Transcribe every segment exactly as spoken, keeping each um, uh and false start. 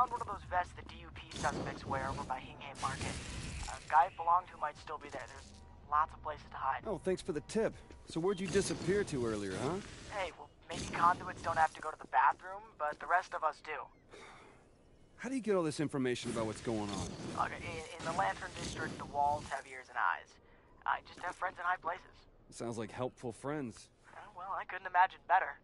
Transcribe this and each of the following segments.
found one of those vests the D U P suspects wear over by Hingham Market. A guy it belonged to might still be there. There's lots of places to hide. Oh, thanks for the tip. So where'd you disappear to earlier, huh? Hey, well, maybe conduits don't have to go to the bathroom, but the rest of us do. How do you get all this information about what's going on? Okay, in, in the Lantern District, the walls have ears and eyes. I just have friends in high places. Sounds like helpful friends. Uh, well, I couldn't imagine better.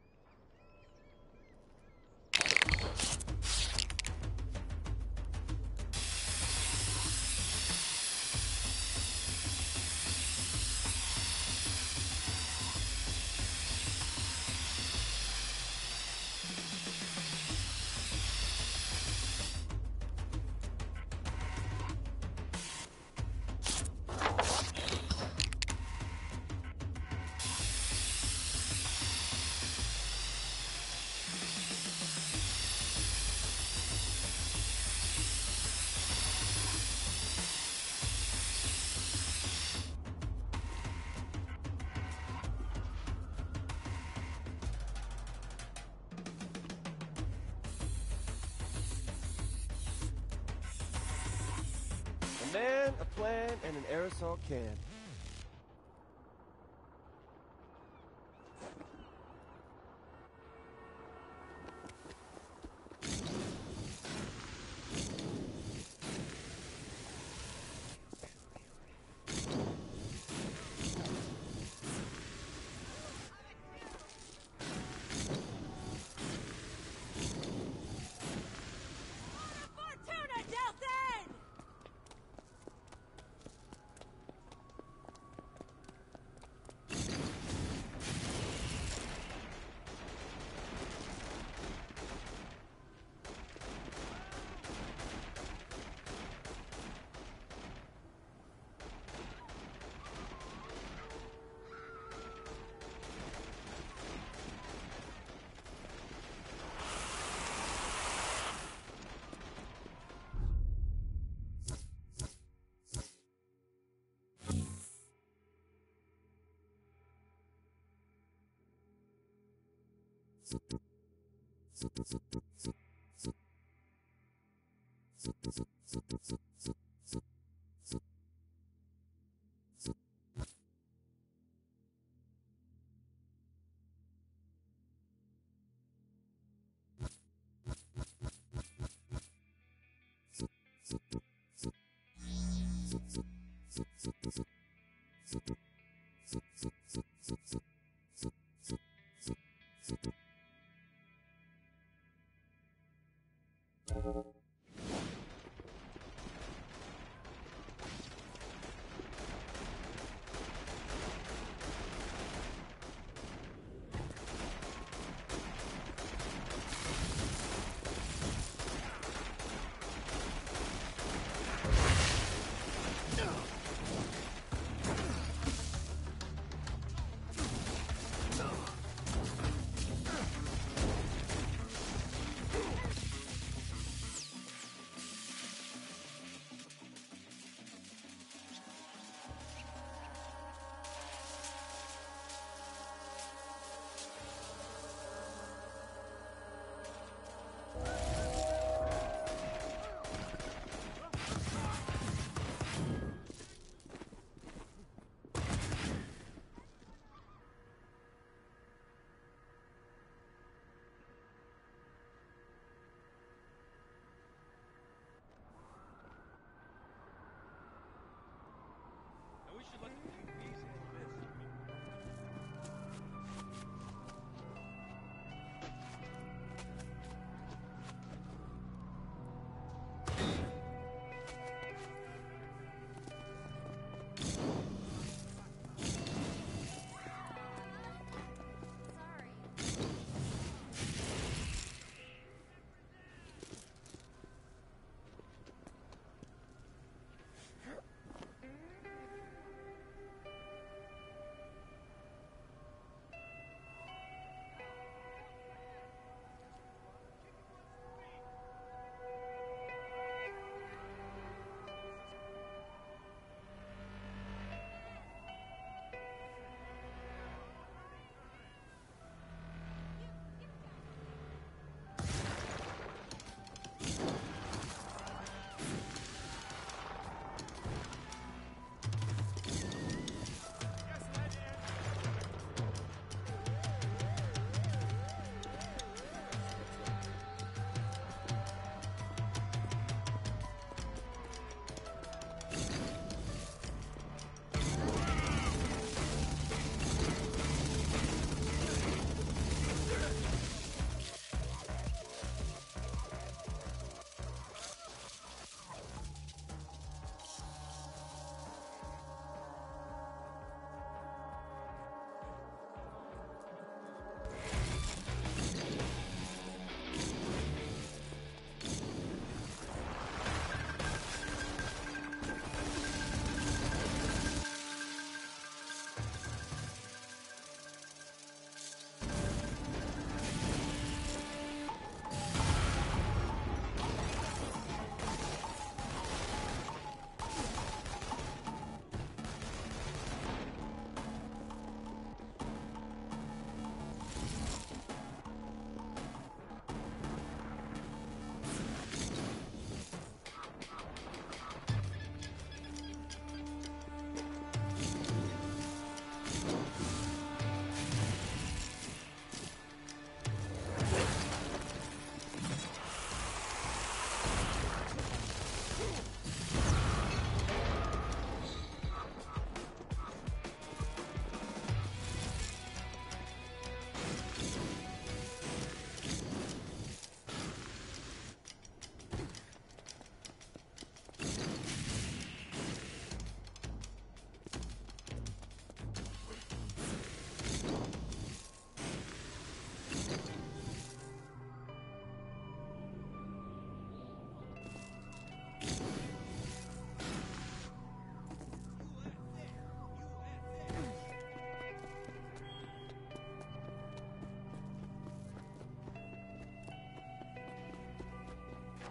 A man, a plan, and an aerosol can.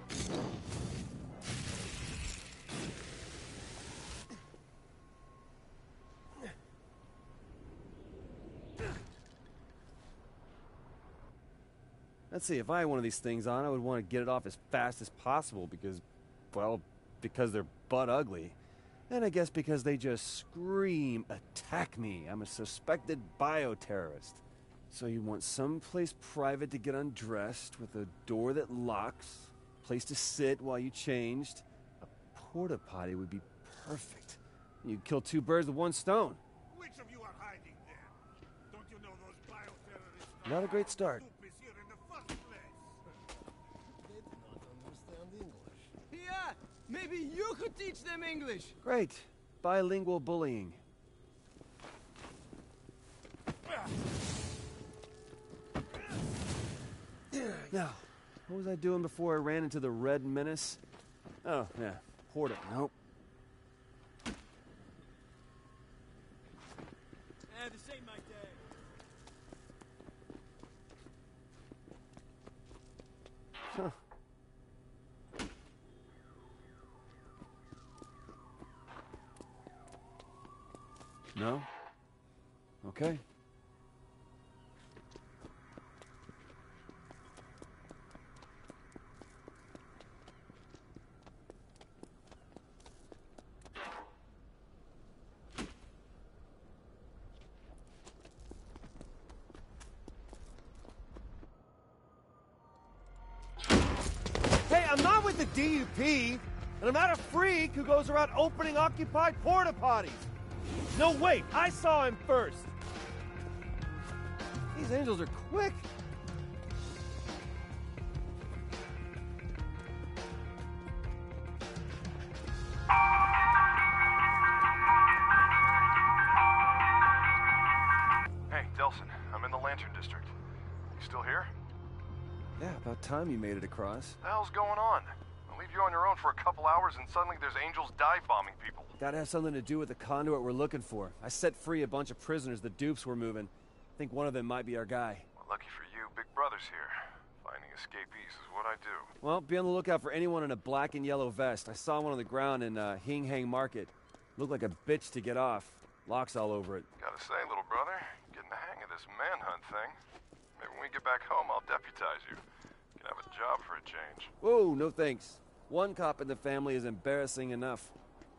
Let's see, if I had one of these things on, I would want to get it off as fast as possible because, well, because they're butt ugly. And I guess because they just scream, attack me. I'm a suspected bioterrorist. So you want someplace private to get undressed with a door that locks, place to sit while you changed. A porta potty would be perfect. You'd kill two birds with one stone. Which of you are hiding there? Don't you know those bioterrorists? Not a great start. Yeah, maybe you could teach them English. Great. Bilingual bullying. Now, what was I doing before I ran into the Red Menace? Oh, yeah. Porta. Nope. Yeah, this ain't my day. Huh. No? Okay. Hey, I'm not with the D U P, and I'm not a freak who goes around opening occupied porta potties. No, wait, I saw him first. These angels are quick. Hey, Delson, I'm in the Lantern District. You still here? Yeah, about time you made it across. What the hell's going on? I'll leave you on your own for a couple hours and suddenly there's angels dive-bombing people. Gotta have something to do with the conduit we're looking for. I set free a bunch of prisoners the dupes were moving. I think one of them might be our guy. Well, lucky for you, Big Brother's here. Finding escapees is what I do. Well, be on the lookout for anyone in a black and yellow vest. I saw one on the ground in uh, Hing Hang Market. Looked like a bitch to get off. Locks all over it. Gotta say, little brother, getting the hang of this manhunt thing. Maybe when we get back home, I'll deputize you. You can have a job for a change. Whoa, no thanks. One cop in the family is embarrassing enough.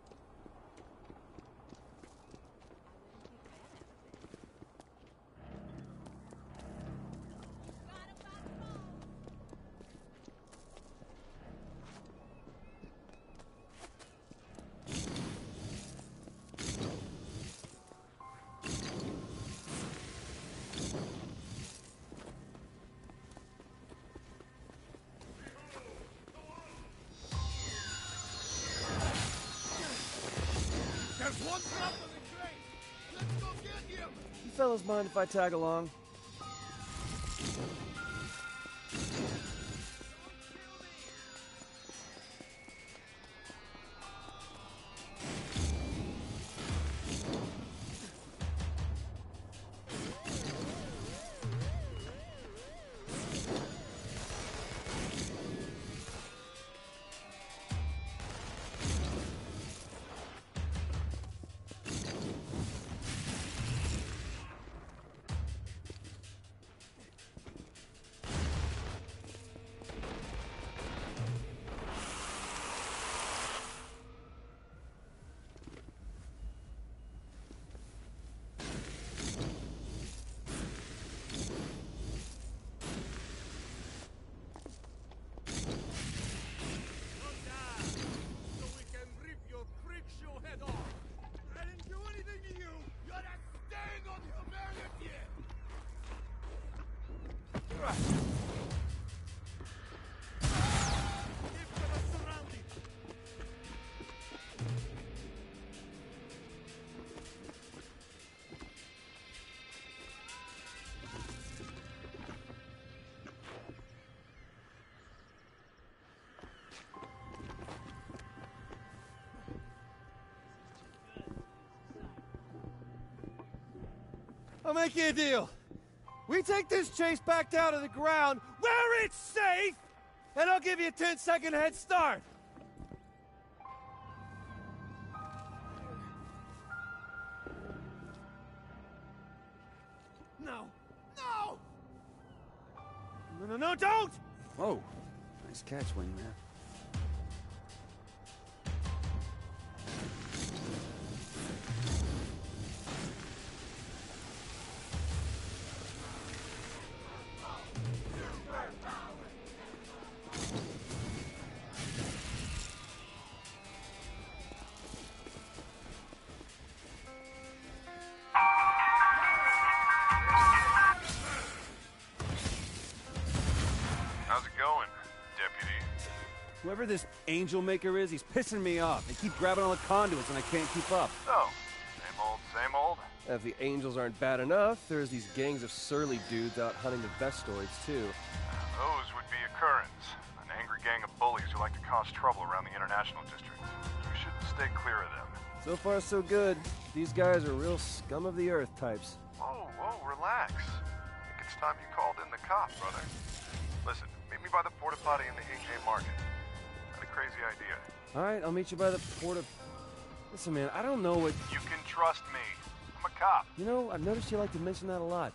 There's one drop on the train. Let's go get him. You fellas mind if I tag along? I'll make you a deal. We take this chase back down to the ground where it's safe, and I'll give you a ten second head start. No. No! No, no, no, don't! Whoa. Nice catch, wingman. How's it going, Deputy? Whoever this angel maker is, he's pissing me off. They keep grabbing all the conduits and I can't keep up. So, same old, same old? If the angels aren't bad enough, there's these gangs of surly dudes out hunting the Vestoids, too. Those would be Occurrence, an angry gang of bullies who like to cause trouble around the International District. You should stay clear of them. So far, so good. These guys are real scum of the earth types. Whoa, whoa, relax. I think it's time you called in the cop, brother. Listen, meet me by the porta potty in the Hingham Market. Got a crazy idea. All right, I'll meet you by the porta... Listen, man, I don't know what... You can trust me. I'm a cop. You know, I've noticed you like to mention that a lot.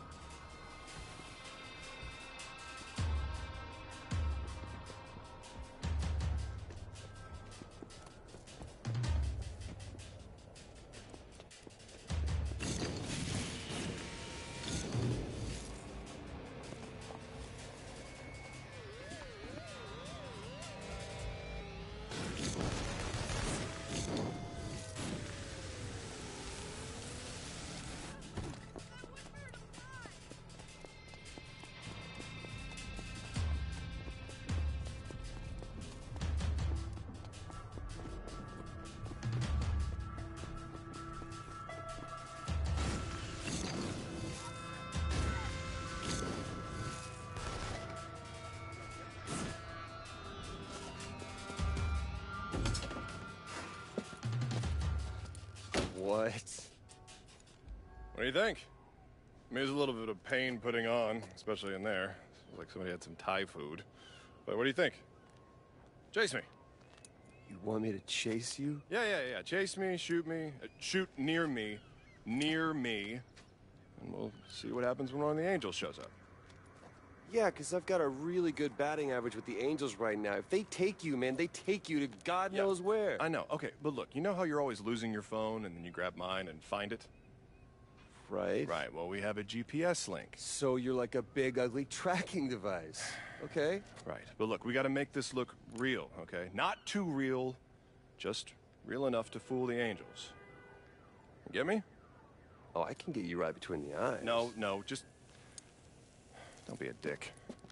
What? What do you think? I mean, it was a little bit of pain putting on, especially in there. It was like somebody had some Thai food. But what do you think? Chase me. You want me to chase you? Yeah, yeah, yeah. Chase me, shoot me, uh, shoot near me, near me, and we'll see what happens when one of the angels shows up. Yeah, because I've got a really good batting average with the Angels right now. If they take you, man, they take you to God Yeah, knows where. I know. Okay, but look, you know how you're always losing your phone and then you grab mine and find it? Right. Right, well, we have a G P S link. So you're like a big, ugly tracking device. Okay? Right, but look, we gotta make this look real, okay? Not too real, just real enough to fool the angels. You get me? Oh, I can get you right between the eyes. No, no, just... Don't be a dick.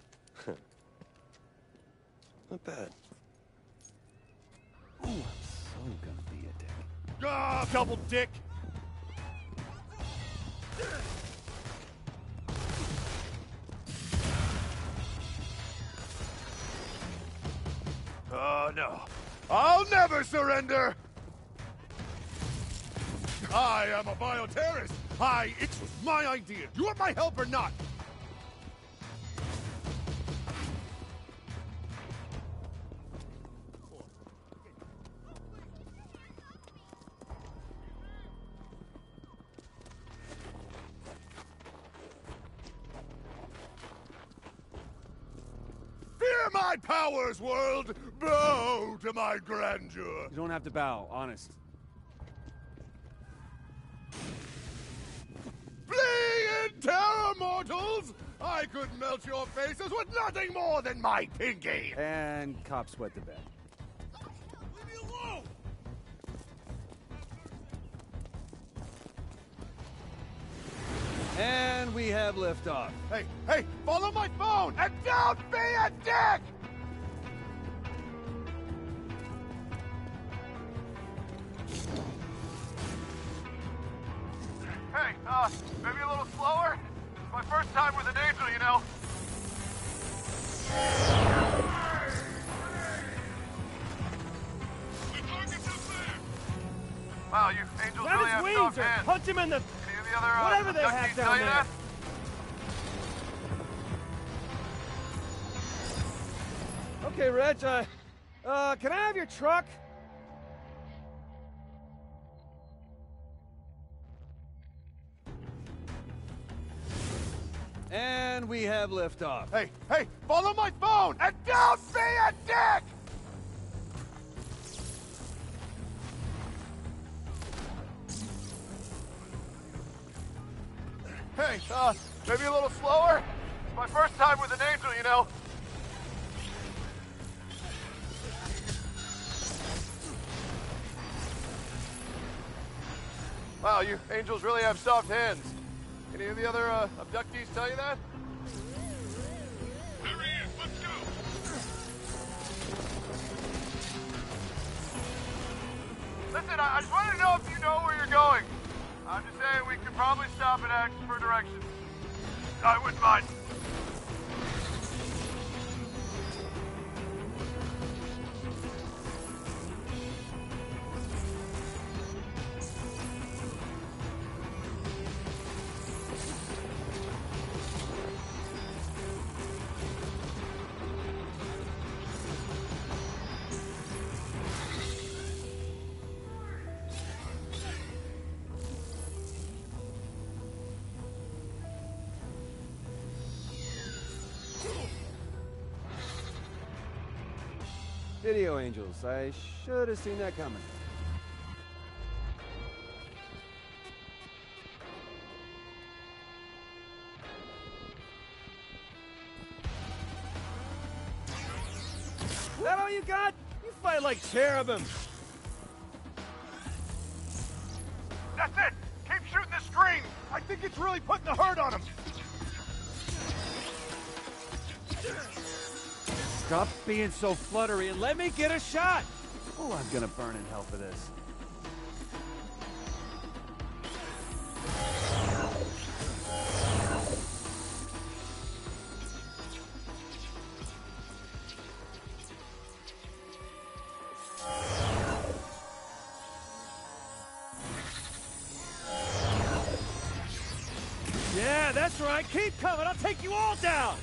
Not bad. Ooh, I'm so gonna be a dick. Ah, double dick! Oh, no. I'll never surrender! I am a bioterrorist! I, it was my idea! You want my help or not? Fear my powers, world! Bow to my grandeur! You don't have to bow, honest. Flee in terror, mortals! I could melt your faces with nothing more than my pinky! And cop sweat the bed. Leave me alone! And we have liftoff. Hey, hey, follow my phone and don't be a dick! Hey, uh, maybe a little slower? It's my first time with an angel, you know. Wow, you angels Grab really his have wings soft or hands. punch him in the... Any of the other, uh, Whatever they have abductees down tell you there. that? Okay, Reg, uh, uh, can I have your truck? And we have liftoff. Hey, hey, follow my phone and don't be a dick! Hey, uh, maybe a little slower? It's my first time with an angel, you know. Wow, you angels really have soft hands. Any of the other uh, abductees tell you that? There he is, let's go! Listen, I, I just wanted to know if you know where you're going. I'm just saying we could probably stop and ask for directions. I wouldn't mind. Video angels. I should have seen that coming. Is that all you got? You fight like cherubim. That's it! Keep shooting the screen! I think it's really putting the hurt on him! Stop being so fluttery and let me get a shot! Oh, I'm gonna burn in hell for this. Yeah, that's right. Keep coming. I'll take you all down.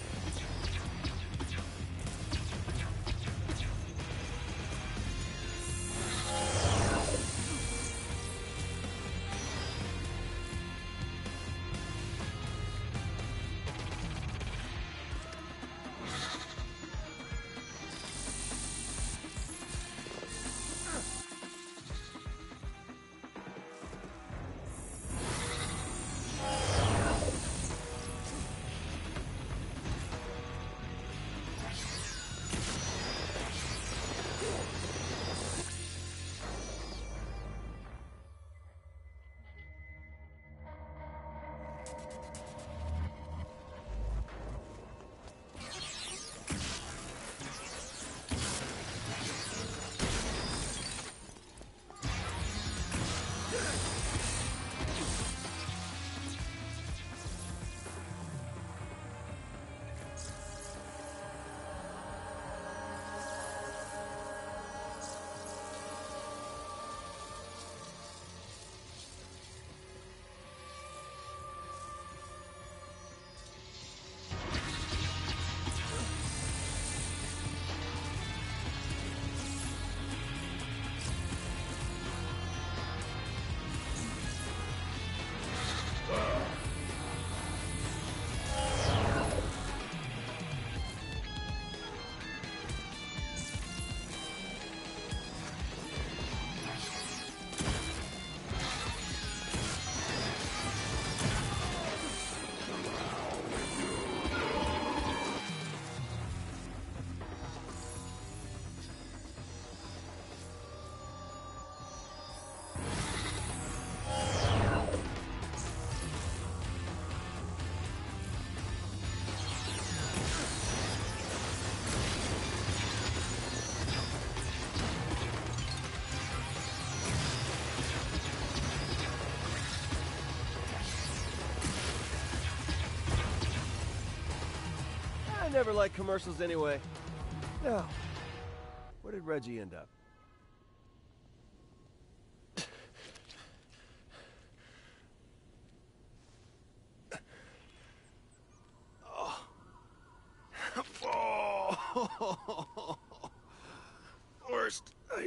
I never liked commercials anyway. No. Where did Reggie end up? Oh.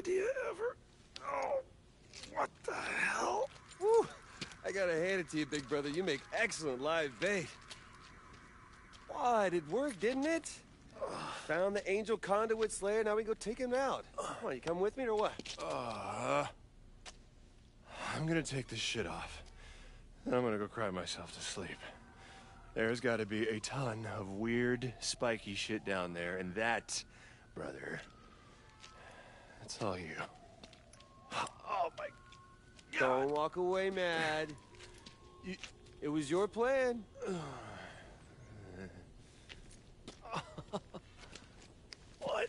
idea ever. Oh, what the hell? Woo! I gotta hand it to you, big brother. You make excellent live bait. What? It worked, didn't it? Found the Angel Conduit Slayer, now we go take him out. Come on, you come with me or what? Uh, I'm gonna take this shit off. Then I'm gonna go cry myself to sleep. There's gotta be a ton of weird, spiky shit down there, and that, brother, that's all you. Oh my God. Don't walk away mad. You, it was your plan. What?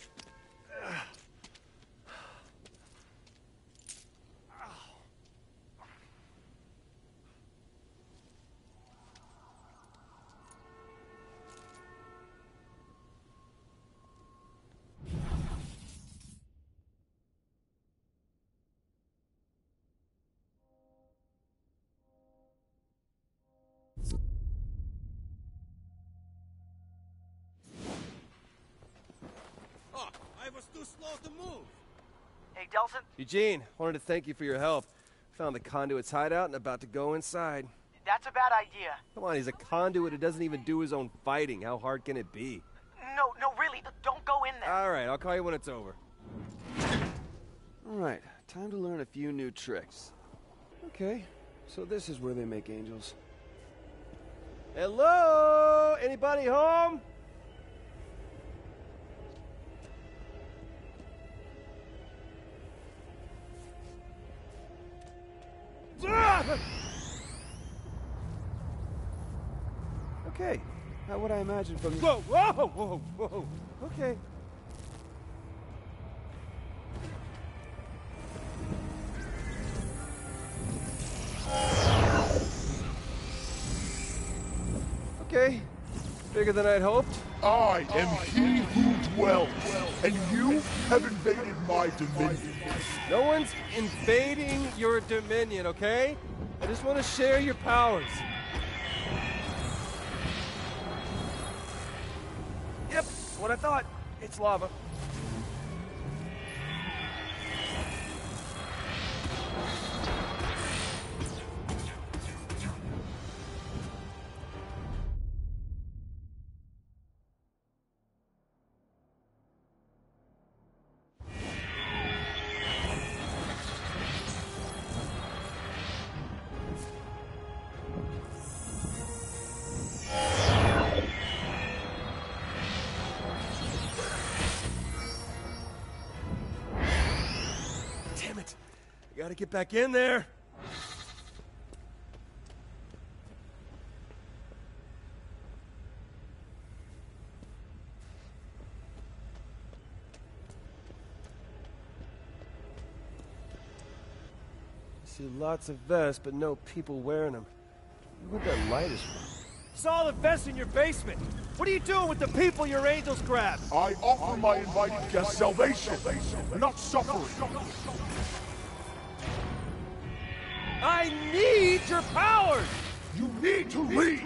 Oh, I was too slow to move. Hey, Delson, Eugene, wanted to thank you for your help. Found the Conduit's hideout and about to go inside. that's a bad idea. Come on, he's a conduit who doesn't even do his own fighting. How hard can it be? No, no, really, don't go in there. All right, I'll call you when it's over. All right, time to learn a few new tricks. Okay, so this is where they make angels. Hello? Anybody home? Okay, not what I imagined from you. Whoa, whoa, whoa, whoa. Okay. Okay, bigger than I'd hoped. I am he who dwells, and you have invaded my dominion. No one's invading your dominion, okay? I just want to share your powers. Yep, what I thought. It's lava. Damn it. I gotta get back in there. I see lots of vests, but no people wearing them. I wonder what that light is from. Saw the vests in your basement. What are you doing with the people your angels grabbed? I offer my invited guests salvation, not suffering. I need your powers! You need to leave.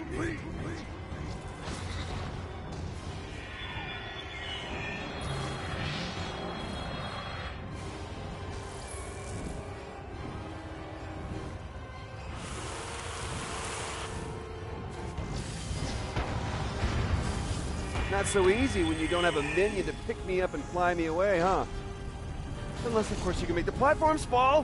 Not so easy when you don't have a minion to pick me up and fly me away, huh? Unless, of course, you can make the platforms fall.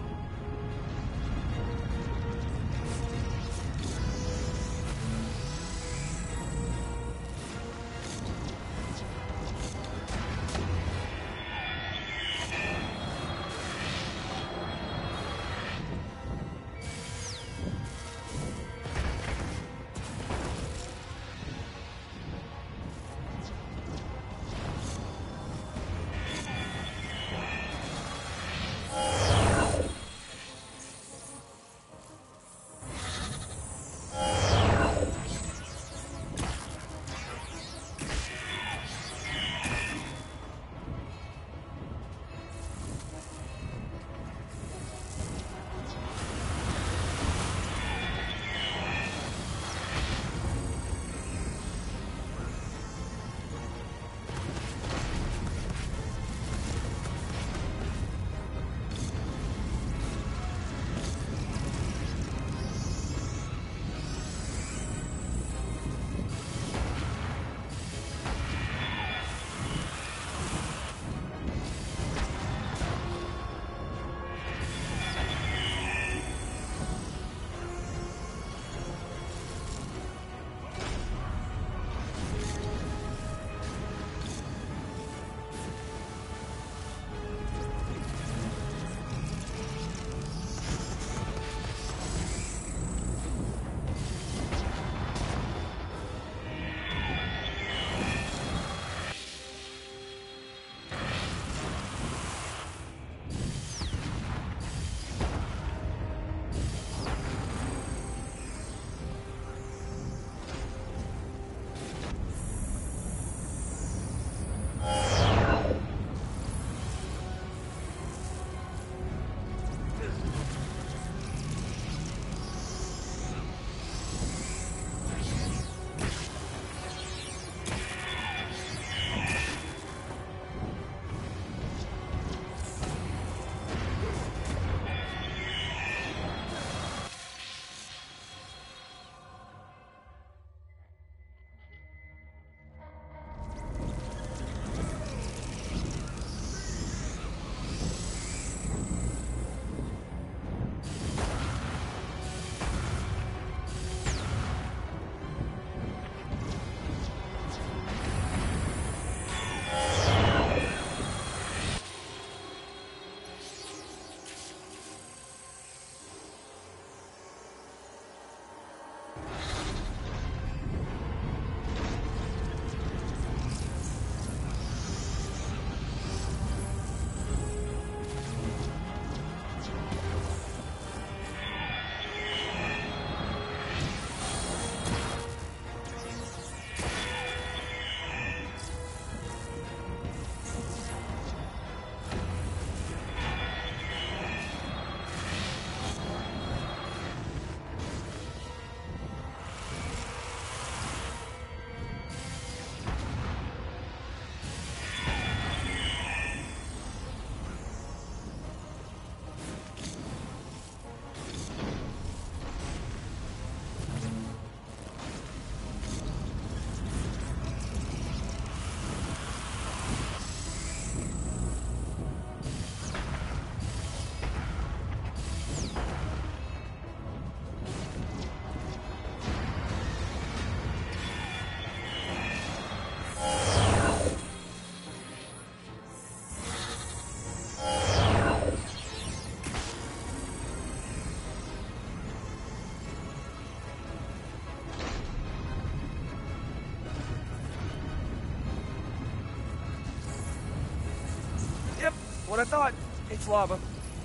what I thought. It's lava.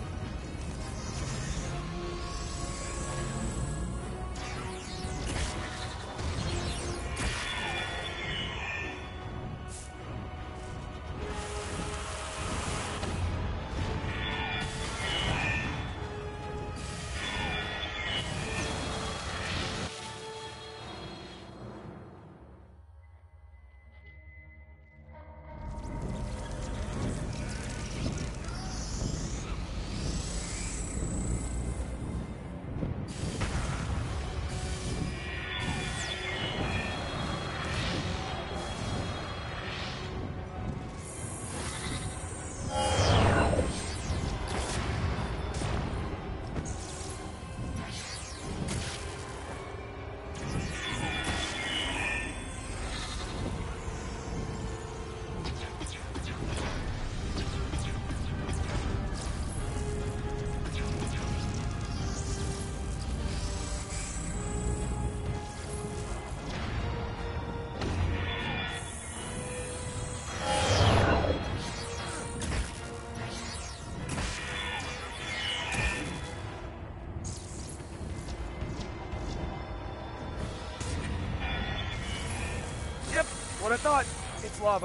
What I thought. It's lava.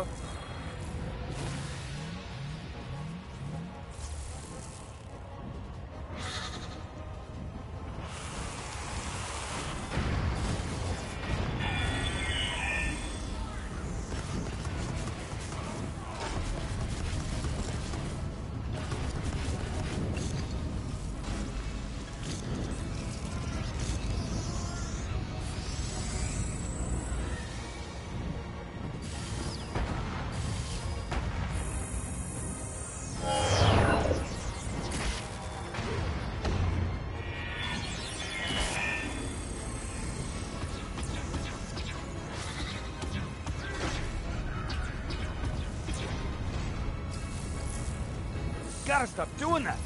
Gotta stop doing that!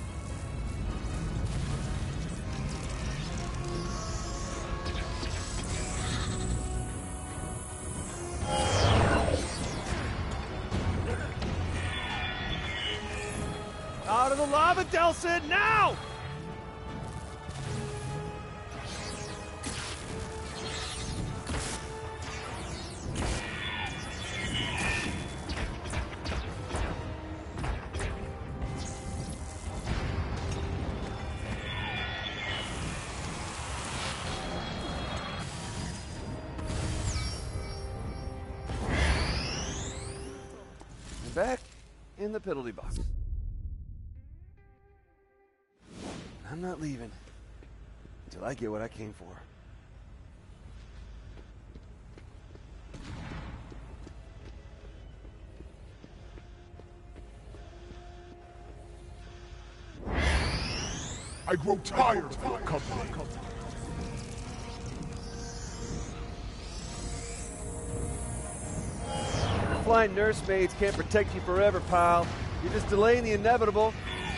Out of the lava, Delsin, now! Back in the piddly box. I'm not leaving until I get what I came for. I grow tired of your company. Flying nursemaids can't protect you forever, pal. You're just delaying the inevitable.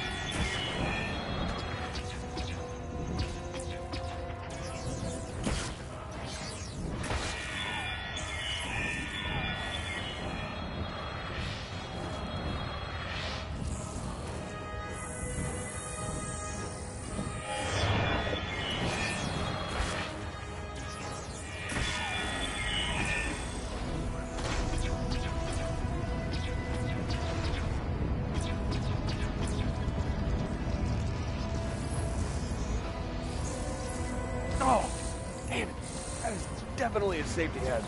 Oh, damn it. That is definitely a safety hazard.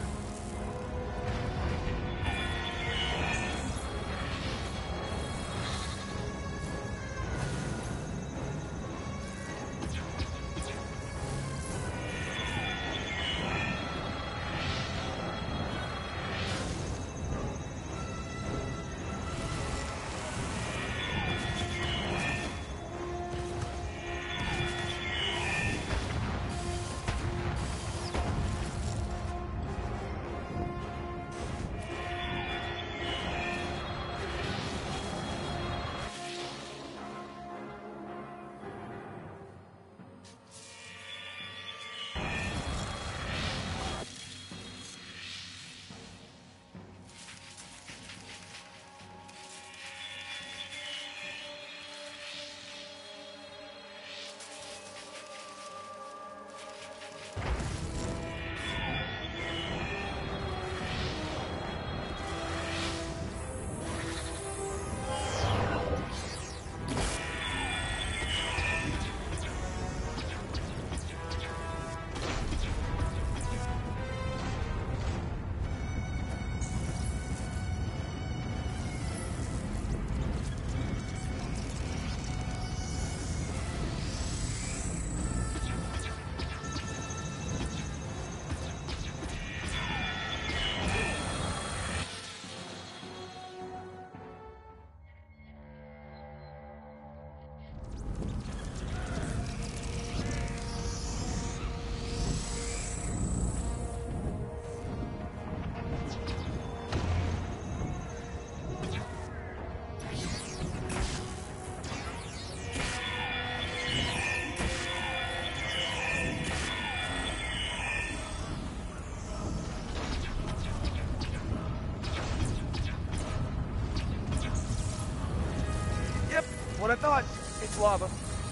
what I thought. It's lava.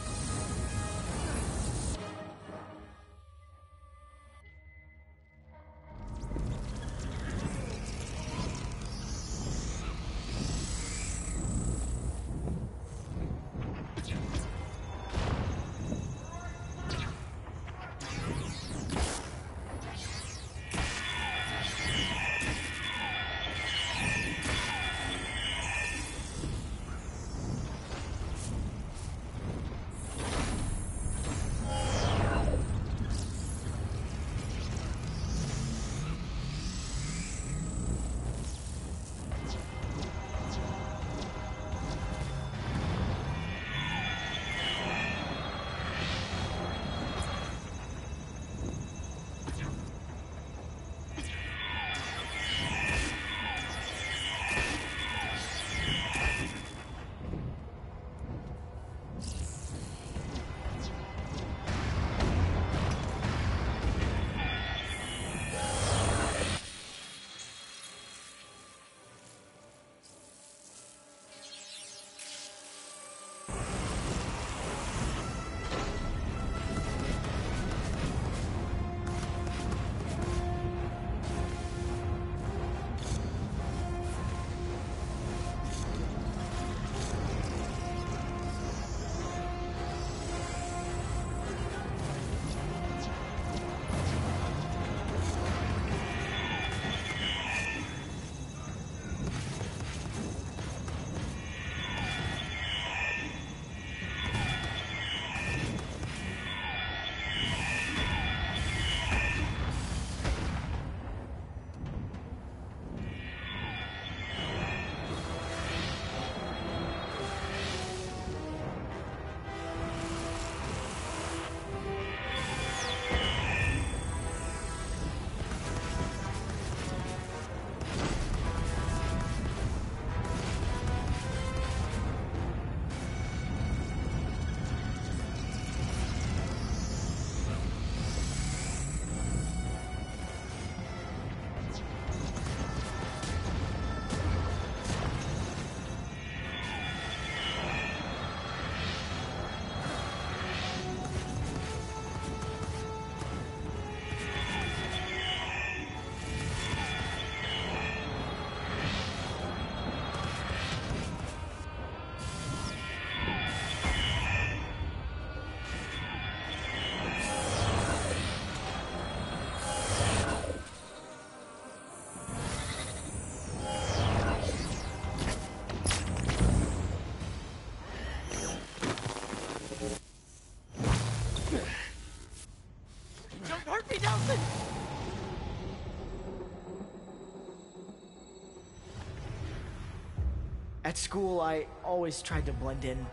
At school, I always tried to blend in,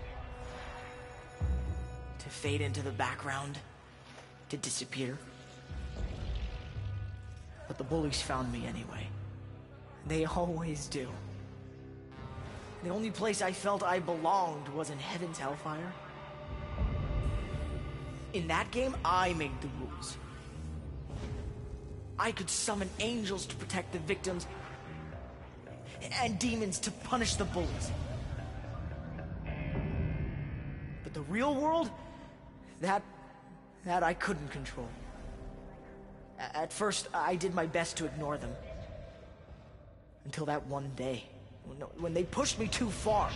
to fade into the background, to disappear. But the bullies found me anyway. They always do. The only place I felt I belonged was in Heaven's Hellfire. In that game, I made the rules. I could summon angels to protect the victims, and demons to punish the bullies. But the real world, that, that I couldn't control. At first, I did my best to ignore them. Until that one day, when, when they pushed me too far.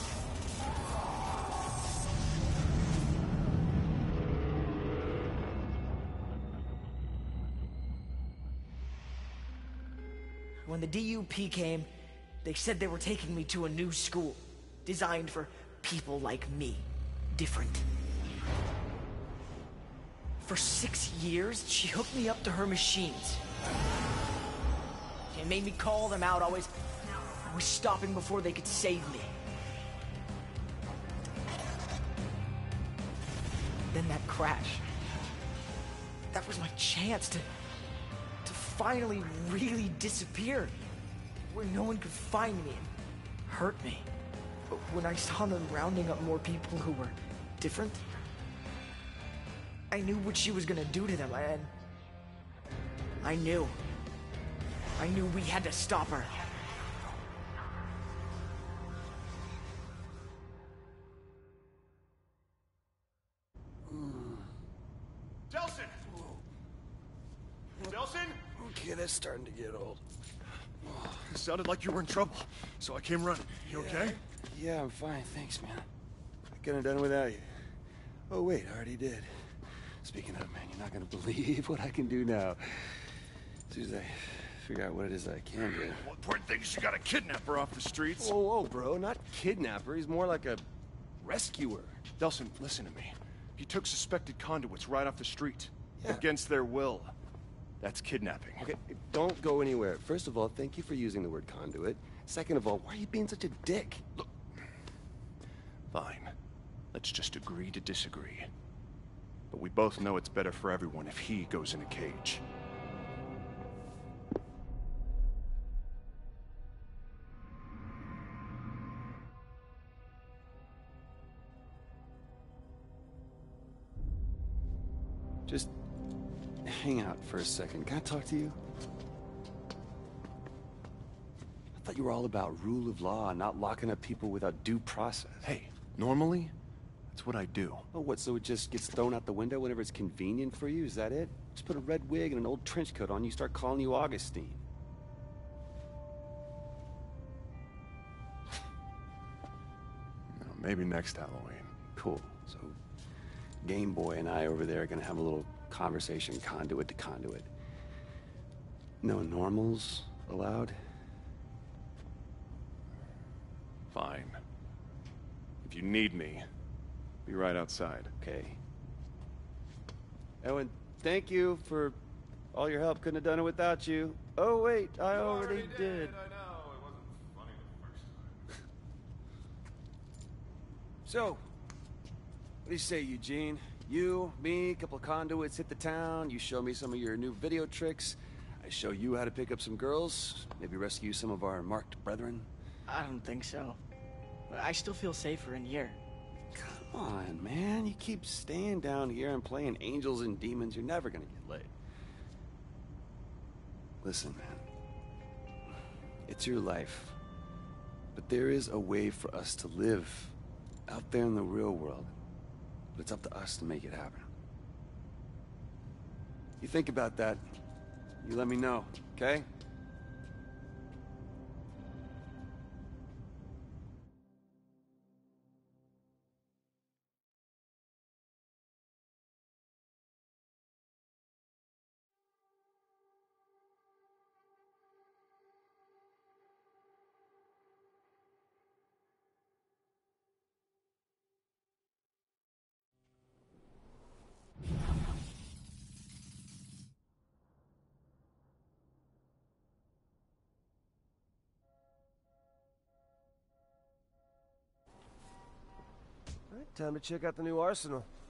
When the D U P came, they said they were taking me to a new school, designed for people like me, different. For six years, she hooked me up to her machines. She made me call them out, always, always stopping before they could save me. Then that crash. That was my chance to, to finally really disappear. Where no one could find me and hurt me. But when I saw them rounding up more people who were different, I knew what she was gonna do to them, and I knew. I knew we had to stop her. is starting to get old. It sounded like you were in trouble, so I came running. You okay? Yeah, I'm fine, thanks, man. I couldn't have done it without you. Oh, wait, I already did. Speaking of, man, you're not gonna believe what I can do now. As soon as I figure out what it is I can do. Well, important thing is you got a kidnapper off the streets. Whoa, whoa, bro, not kidnapper. He's more like a rescuer. Delsin, listen to me. You took suspected conduits right off the street. Yeah. Against their will. That's kidnapping. Okay, don't go anywhere. First of all, thank you for using the word conduit. Second of all, why are you being such a dick? Look. Fine. Let's just agree to disagree. But we both know it's better for everyone if he goes in a cage. Just hang out for a second. Can I talk to you? I thought you were all about rule of law, not locking up people without due process. Hey, normally, that's what I do. Oh, what, so it just gets thrown out the window whenever it's convenient for you? Is that it? Just put a red wig and an old trench coat on, you start calling you Augustine. No, maybe next Halloween. Cool. So, Game Boy and I over there are gonna have a little conversation, conduit to conduit. No normals allowed? Fine. If you need me, be right outside. Okay. Owen, thank you for all your help. Couldn't have done it without you. Oh, wait, I already, did. I know. It wasn't funny the first time. So, what do you say, Eugene? You, me, a couple of conduits hit the town. You show me some of your new video tricks. I show you how to pick up some girls. Maybe rescue some of our marked brethren. I don't think so. I still feel safer in here. Come on, man. You keep staying down here and playing angels and demons. You're never gonna get laid. Listen, man. It's your life. But there is a way for us to live out there in the real world. But it's up to us to make it happen. You think about that. You let me know, okay? All right, time to check out the new arsenal.